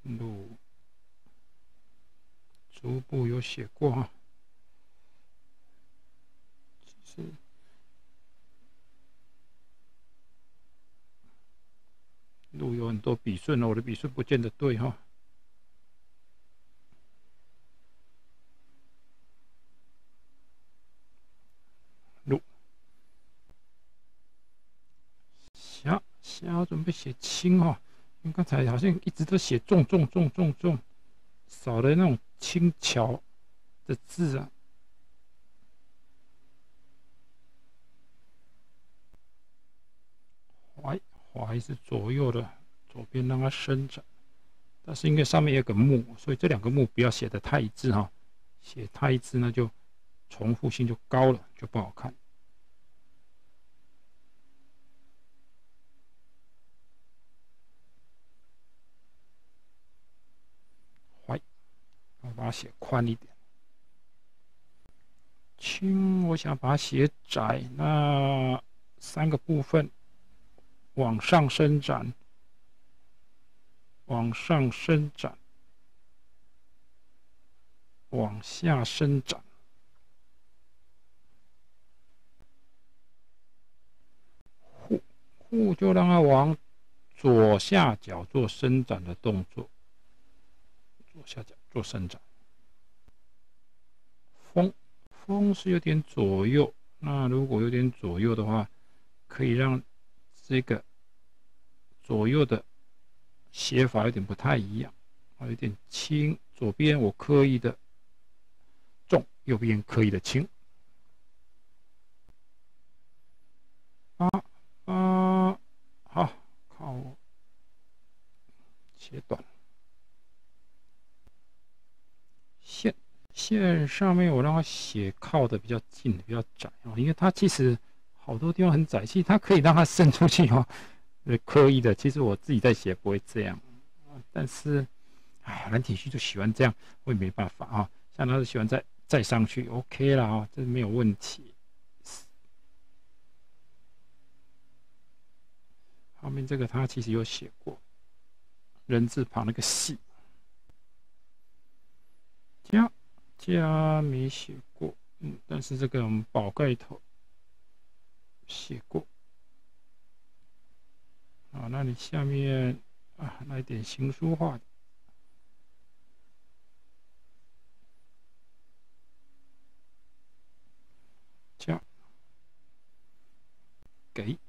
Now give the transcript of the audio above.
路逐步有写过哈，是路有很多笔顺哦，我的笔顺不见得对哈。路虾准备写轻哈，因为刚才好像一直都写重，少了那种轻巧的字啊。怀是左右的，左边让它伸展，但是因为上面有个木，所以这两个木不要写得太一致哈，写太一致呢就重复性就高了，就不好看。怀，我把它写宽一点。轻，我想把它写窄，那3个部分往上伸展，往上伸展，往下伸展。户就让它往左下角做伸展的动作，左下角做伸展。风是有点左右，那如果有点左右的话，可以让这个左右的写法有点不太一样，有点轻，左边我刻意的重，右边刻意的轻。好，靠写短。线上面我让它写靠的比较近，比较窄哦，因为它其实好多地方很窄，其实它可以让它伸出去哦。刻意的，其实我自己在写不会这样，但是，蓝体序就喜欢这样，我也没办法啊。像他是喜欢再上去 ，OK 啦啊，这没有问题。后面这个他其实有写过，人字旁那个细，加没写过，但是这个我们宝盖头写过。好，那你下面来点行书画的，加给。